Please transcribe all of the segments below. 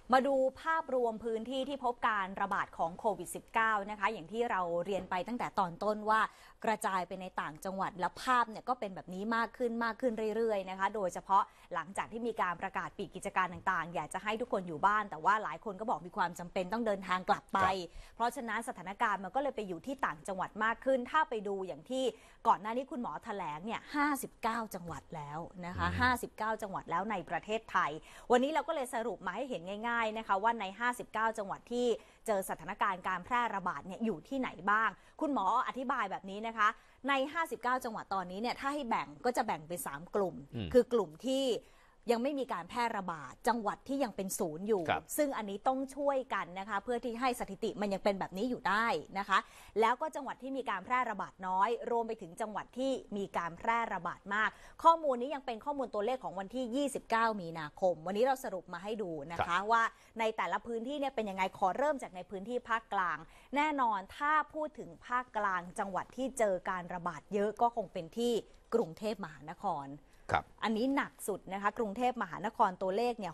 มาดูภาพรวมพื้นที่ที่พบการระบาดของโควิด -19 นะคะอย่างที่เราเรียนไปตั้งแต่ตอนต้นว่ากระจายไปในต่างจังหวัดและภาพเนี่ยก็เป็นแบบนี้มากขึ้นเรื่อยๆนะคะโดยเฉพาะหลังจากที่มีการประกาศปิดกิจการต่างๆอยากจะให้ทุกคนอยู่บ้านแต่ว่าหลายคนก็บอกมีความจำเป็นต้องเดินทางกลับไปเพราะฉะนั้นสถานการณ์มันก็เลยไปอยู่ที่ต่างจังหวัดมากขึ้นถ้าไปดูอย่างที่ก่อนหน้านี้คุณหมอแถลงเนี่ย59 จังหวัดแล้วนะคะ59 จังหวัดแล้วในประเทศไทยวันนี้เราก็เลยสรุปมาให้เห็นง่ายๆนะคะว่าใน59 จังหวัดที่เจอสถานการณ์การแพร่ระบาดเนี่ยอยู่ที่ไหนบ้างคุณหมออธิบายแบบนี้นะคะใน59 จังหวัดตอนนี้เนี่ยถ้าให้แบ่งก็จะแบ่งเป็น3 กลุ่มคือกลุ่มที่ยังไม่มีการแพร่ระบาดจังหวัดที่ยังเป็นศูนย์อยู่ซึ่งอันนี้ต้องช่วยกันนะคะเพื่อที่ให้สถิติมันยังเป็นแบบนี้อยู่ได้นะคะแล้วก็จังหวัดที่มีการแพร่ระบาดน้อยรวมไปถึงจังหวัดที่มีการแพร่ระบาดมากข้อมูลนี้ยังเป็นข้อมูลตัวเลขของวันที่29 มีนาคมวันนี้เราสรุปมาให้ดูนะคะว่าในแต่ละพื้นที่เนี่ยเป็นยังไงขอเริ่มจากในพื้นที่ภาคกลางแน่นอนถ้าพูดถึงภาคกลางจังหวัดที่เจอการระบาดเยอะก็คงเป็นที่กรุงเทพมหานครอันนี้หนักสุดนะคะกรุงเทพมหานครตัวเลขเนี่ย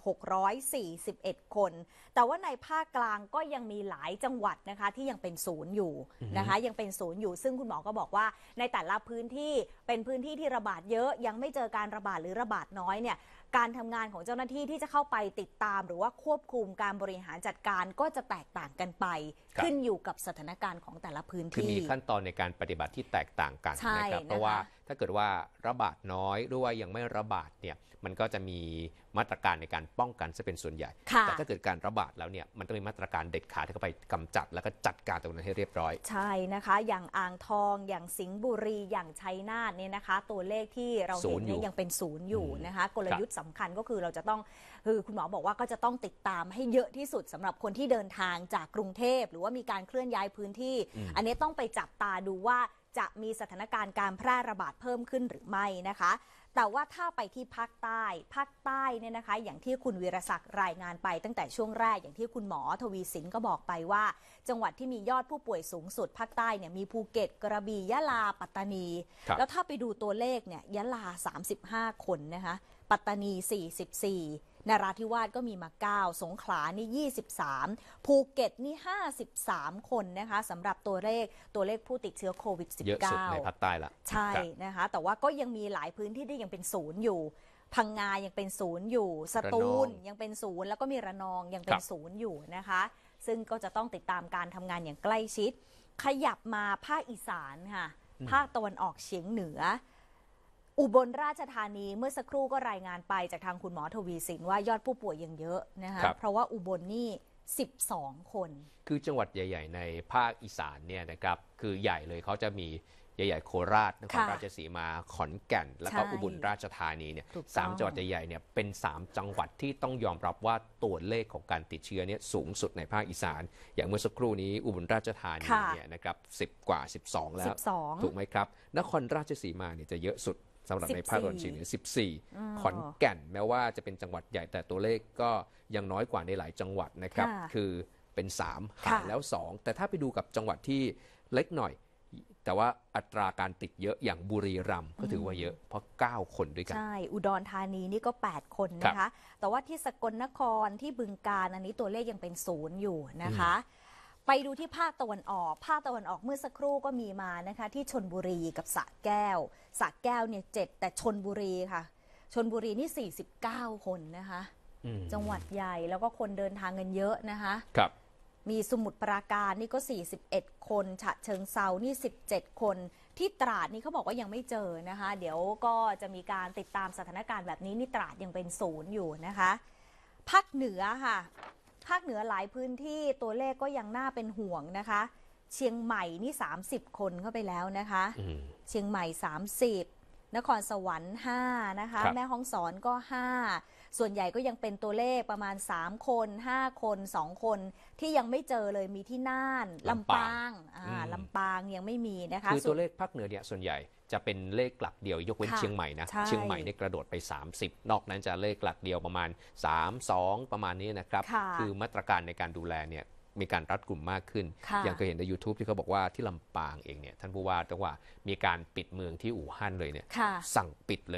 641 คนแต่ว่าในภาคกลางก็ยังมีหลายจังหวัดนะคะที่ยังเป็นศูนย์อยู่นะคะยังเป็นศูนย์อยู่ซึ่งคุณหมอก็บอกว่าในแต่ละพื้นที่เป็นพื้นที่ที่ระบาดเยอะยังไม่เจอการระบาดหรือระบาดน้อยเนี่ยการทำงานของเจ้าหน้าที่ที่จะเข้าไปติดตามหรือว่าควบคุมการบริหารจัดการก็จะแตกต่างกันไปขึ้นอยู่กับสถานการณ์ของแต่ละพื้นที่คือมีขั้นตอนในการปฏิบัติที่แตกต่างกันนะครับเพราะว่าถ้าเกิดว่าระบาดน้อยหรือว่ายังไม่ระบาดเนี่ยมันก็จะมีมาตรการในการป้องกันซะเป็นส่วนใหญ่แต่ถ้าเกิดการระบาดแล้วเนี่ยมันต้องมีมาตรการเด็ดขาดที่เข้าไปกำจัดแล้วก็จัดการตรงนั้นให้เรียบร้อยใช่นะคะอย่างอ่างทองอย่างสิงห์บุรีอย่างชัยนาทเนี่ยนะคะตัวเลขที่เราเห็นเนี่ยยังเป็นศูนย์อยู่นะคะกลยุทธ์สำคัญก็คือเราจะต้องคือคุณหมอบอกว่าก็จะต้องติดตามให้เยอะที่สุดสำหรับคนที่เดินทางจากกรุงเทพหรือว่ามีการเคลื่อนย้ายพื้นที่อันนี้ต้องไปจับตาดูว่าจะมีสถานการณ์การแพร่ระบาดเพิ่มขึ้นหรือไม่นะคะแต่ว่าถ้าไปที่ภาคใต้เนี่ยนะคะอย่างที่คุณวีรศักดิ์รายงานไปตั้งแต่ช่วงแรกอย่างที่คุณหมอทวีสินก็บอกไปว่าจังหวัดที่มียอดผู้ป่วยสูงสุดภาคใต้เนี่ยมีภูเก็ตกระบี่ยะลาปัตตานีแล้วถ้าไปดูตัวเลขเนี่ยยะลา35 คนนะคะปัตตานี44นราธิวาสก็มีมา9สงขลานี่23ภูเก็ตนี่53 คนนะคะสำหรับตัวเลขผู้ติดเชื้อโควิด -19 เยอะสุดในภาคใต้ละใช่นะคะแต่ว่าก็ยังมีหลายพื้นที่ที่ยังเป็นศูนย์อยู่พังงายังเป็นศูนย์อยู่สตูลยังเป็นศูนย์แล้วก็มีระนองยังเป็นศูนย์อยู่นะคะซึ่งก็จะต้องติดตามการทำงานอย่างใกล้ชิดขยับมาภาคอีสานค่ะภาคตะวันออกเฉียงเหนืออุบลราชธานีเมื่อสักครู่ก็รายงานไปจากทางคุณหมอทวีสินว่ายอดผู้ป่วยยังเยอะนะคะเพราะว่าอุบลนี่12 คนคือจังหวัดใหญ่ๆในภาคอีสานเนี่ยนะครับคือใหญ่เลยเขาจะมีใหญ่ๆโคราชนครราชสีมาขอนแก่นแล้วก็อุบลราชธานีเนี่ย3 จังหวัดใหญ่ๆเนี่ยเป็น3 จังหวัดที่ต้องยอมรับว่าตัวเลขของการติดเชื้อเนี่ยสูงสุดในภาคอีสานอย่างเมื่อสักครู่นี้อุบลราชธานีเนี่ยนะครับ10 กว่า 12 แล้วถูกไหมครับนครราชสีมาเนี่ยจะเยอะสุดสำหรับในภาคตะวันออกเฉียงเหนือ14ขอนแก่นแม้ว่าจะเป็นจังหวัดใหญ่แต่ตัวเลขก็ยังน้อยกว่าในหลายจังหวัดนะครับคือเป็น3หายแล้ว2แต่ถ้าไปดูกับจังหวัดที่เล็กหน่อยแต่ว่าอัตราการติดเยอะอย่างบุรีรัมย์ก็ถือว่าเยอะเพราะ9 คนด้วยกันใช่อุดรธานีนี่ก็8 คนนะคะแต่ว่าที่สกลนครที่บึงกาฬอันนี้ตัวเลขยังเป็น0อยู่นะคะไปดูที่ภาคตะวันออกเมื่อสักครู่ก็มีมานะคะที่ชลบุรีกับสระแก้วเนี่ย7แต่ชลบุรีค่ะชลบุรีนี่49 คนนะคะจังหวัดใหญ่แล้วก็คนเดินทางกันเยอะนะคะครับมีสมุทรปราการนี่ก็41 คนฉะเชิงเซานี่17 คนที่ตราดนี่เขาบอกว่ายังไม่เจอนะคะเดี๋ยวก็จะมีการติดตามสถานการณ์แบบนี้นี่ตราดยังเป็น0อยู่นะคะภาคเหนือค่ะภาคเหนือหลายพื้นที่ตัวเลขก็ยังน่าเป็นห่วงนะคะเชียงใหม่นี่30 คนเข้าไปแล้วนะคะเชียงใหม่30นครสวรรค์5นะคะแม่ฮ่องสอนก็5ส่วนใหญ่ก็ยังเป็นตัวเลขประมาณ3 คน5 คน2 คนที่ยังไม่เจอเลยมีที่น่านลำปางลำปางยังไม่มีนะคะคือตัวเลขภาคเหนือเนี่ยส่วนใหญ่จะเป็นเลขหลักเดียวยกเว้นเชียงใหม่นะเชียงใหม่เนี่ยกระโดดไป30นอกนั้นจะเลขหลักเดียวประมาณ3-2ประมาณนี้นะครับคือมาตรการในการดูแลเนี่ยมีการรัดกลุ่มมากขึ้นอย่างเคยเห็นใน YouTube ที่เขาบอกว่าที่ลำปางเองเนี่ยท่านผู้ว่าจังหวัดมีการปิดเมืองที่อู่ฮั่นเลยเนี่ยสั่งปิดเลยนะ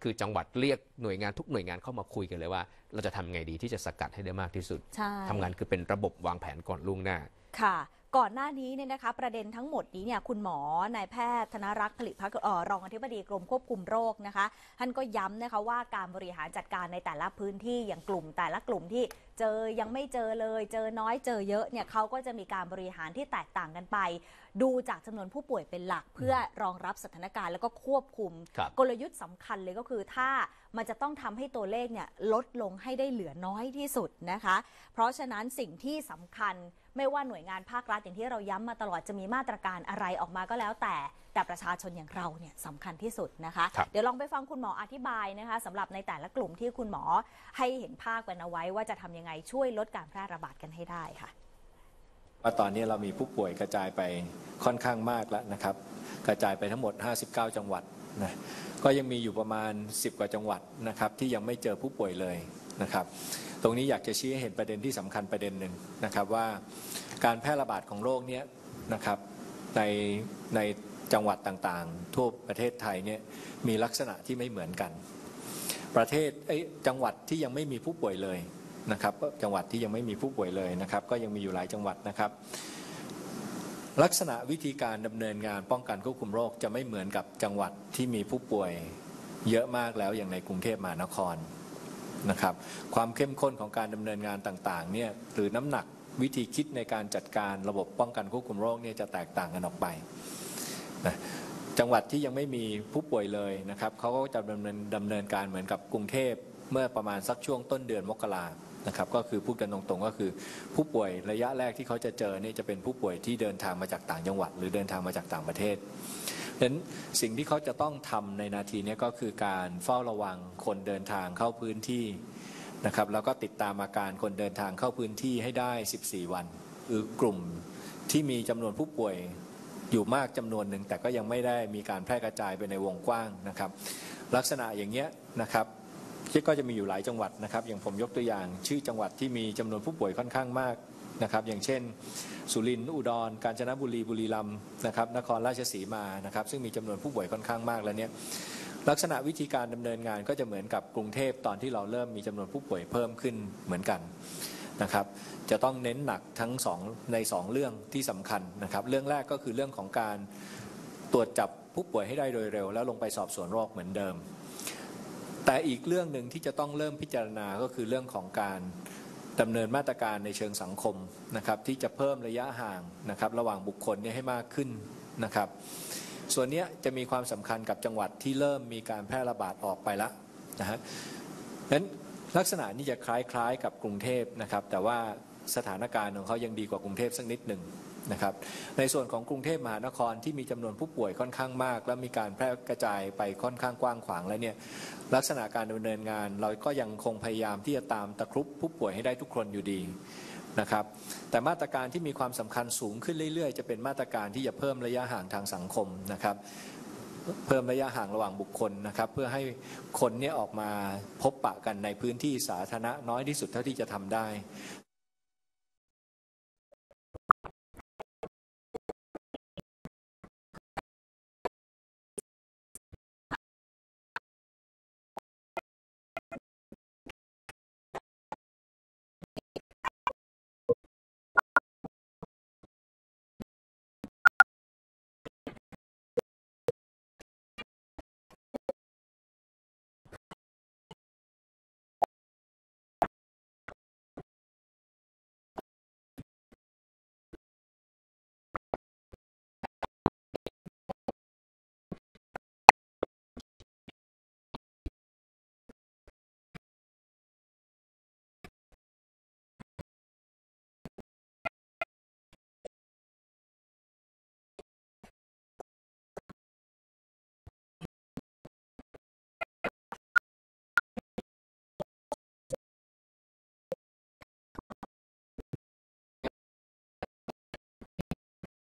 คือจังหวัดเรียกหน่วยงานทุกหน่วยงานเข้ามาคุยกันเลยว่าเราจะทำไงดีที่จะสกัดให้ได้มากที่สุดทำงานคือเป็นระบบวางแผนก่อนล่วงหน้าค่ะก่อนหน้านี้เนี่ยนะคะประเด็นทั้งหมดนี้เนี่ยคุณหมอนายแพทย์ธนรักษ์ผลิตภักดิ์รองอธิบดีกรมควบคุมโรคนะคะท่านก็ย้ำนะคะว่าการบริหารจัดการในแต่ละพื้นที่อย่างกลุ่มแต่ละกลุ่มที่เจอยังไม่เจอเลยเจอน้อยเจอเยอะเนี่ยเขาก็จะมีการบริหารที่แตกต่างกันไปดูจากจำนวนผู้ป่วยเป็นหลักเพื่อรองรับสถานการณ์แล้วก็ควบคุมกลยุทธ์สำคัญเลยก็คือถ้ามันจะต้องทำให้ตัวเลขเนี่ยลดลงให้ได้เหลือน้อยที่สุดนะคะเพราะฉะนั้นสิ่งที่สำคัญไม่ว่าหน่วยงานภาครัฐอย่างที่เราย้ำมาตลอดจะมีมาตรการอะไรออกมาก็แล้วแต่ประชาชนอย่างเราเนี่ยสำคัญที่สุดนะคะเดี๋ยวลองไปฟังคุณหมออธิบายนะคะสำหรับในแต่ละกลุ่มที่คุณหมอให้เห็นภาพกันเอาไว้ว่าจะทำยังไงช่วยลดการแพร่ระบาดกันให้ได้ค่ะว่าตอนนี้เรามีผู้ป่วยกระจายไปค่อนข้างมากแล้วนะครับกระจายไปทั้งหมด59จังหวัดนะก็ยังมีอยู่ประมาณ10กว่าจังหวัดนะครับที่ยังไม่เจอผู้ป่วยเลยนะครับตรงนี้อยากจะชี้ให้เห็นประเด็นที่สำคัญประเด็นหนึ่งนะครับว่าการแพร่ระบาดของโรคนี้นะครับในจังหวัดต่างๆทั่วประเทศไทยเนี่ยมีลักษณะที่ไม่เหมือนกันจังหวัดที่ยังไม่มีผู้ป่วยเลยนะครับจังหวัดที่ยังไม่มีผู้ป่วยเลยนะครับก็ยังมีอยู่หลายจังหวัดนะครับลักษณะวิธีการดำเนินงานป้องกันควบคุมโรคจะไม่เหมือนกับจังหวัดที่มีผู้ป่วยเยอะมากแล้วอย่างในกรุงเทพมหานครนะครับความเข้มข้นของการดำเนินงานต่างๆเนี่ยหรือน้ำหนักวิธีคิดในการจัดการระบบป้องกันควบคุมโรคเนี่ยจะแตกต่างกันออกไปนะจังหวัดที่ยังไม่มีผู้ป่วยเลยนะครับเขาก็จะดำเนินการเหมือนกับกรุงเทพเมื่อประมาณสักช่วงต้นเดือนมกรานะครับก็คือพูดกันตรงๆก็คือผู้ป่วยระยะแรกที่เขาจะเจอเนี่ยจะเป็นผู้ป่วยที่เดินทางมาจากต่างจังหวัดหรือเดินทางมาจากต่างประเทศดังนั้นสิ่งที่เขาจะต้องทำในนาทีนี้ก็คือการเฝ้าระวังคนเดินทางเข้าพื้นที่นะครับแล้วก็ติดตามอาการคนเดินทางเข้าพื้นที่ให้ได้14วันคือกลุ่มที่มีจำนวนผู้ป่วยอยู่มากจำนวนหนึ่งแต่ก็ยังไม่ได้มีการแพร่กระจายไปในวงกว้างนะครับลักษณะอย่างเงี้ยนะครับก็จะมีอยู่หลายจังหวัดนะครับอย่างผมยกตัวอย่างชื่อจังหวัดที่มีจำนวนผู้ป่วยค่อนข้างมากนะครับอย่างเช่นสุรินทร์อุดรกาญจนบุรีบุรีรัมย์นะครับนครราชสีมานะครับซึ่งมีจำนวนผู้ป่วยค่อนข้างมากแล้วเนี่ยลักษณะวิธีการดำเนินงานก็จะเหมือนกับกรุงเทพตอนที่เราเริ่มมีจำนวนผู้ป่วยเพิ่มขึ้นเหมือนกันนะครับจะต้องเน้นหนักทั้งใน2เรื่องที่สำคัญนะครับเรื่องแรกก็คือเรื่องของการตรวจจับผู้ป่วยให้ได้โดยเร็วแล้วลงไปสอบสวนโรคเหมือนเดิมแต่อีกเรื่องหนึ่งที่จะต้องเริ่มพิจารณาก็คือเรื่องของการดำเนินมาตรการในเชิงสังคมนะครับที่จะเพิ่มระยะห่างนะครับระหว่างบุคคลให้มากขึ้นนะครับส่วนนี้จะมีความสำคัญกับจังหวัดที่เริ่มมีการแพร่ระบาดออกไปแล้วนะฮะนั้นลักษณะนี้จะคล้ายๆกับกรุงเทพนะครับแต่ว่าสถานการณ์ของเขายังดีกว่ากรุงเทพสักนิดหนึ่งนะครับในส่วนของกรุงเทพมหานครที่มีจำนวนผู้ป่วยค่อนข้างมากและมีการแพร่กระจายไปค่อนข้างกว้างขวางแล้วเนี่ยลักษณะการดำเนินงานเราก็ยังคงพยายามที่จะตามตะครุบผู้ป่วยให้ได้ทุกคนอยู่ดีนะครับแต่มาตรการที่มีความสำคัญสูงขึ้นเรื่อยๆจะเป็นมาตรการที่จะเพิ่มระยะห่างทางสังคมนะครับเพิ่มระยะห่างระหว่างบุคคลนะครับเพื่อให้คนนี้ออกมาพบปะกันในพื้นที่สาธารณะน้อยที่สุดเท่าที่จะทำได้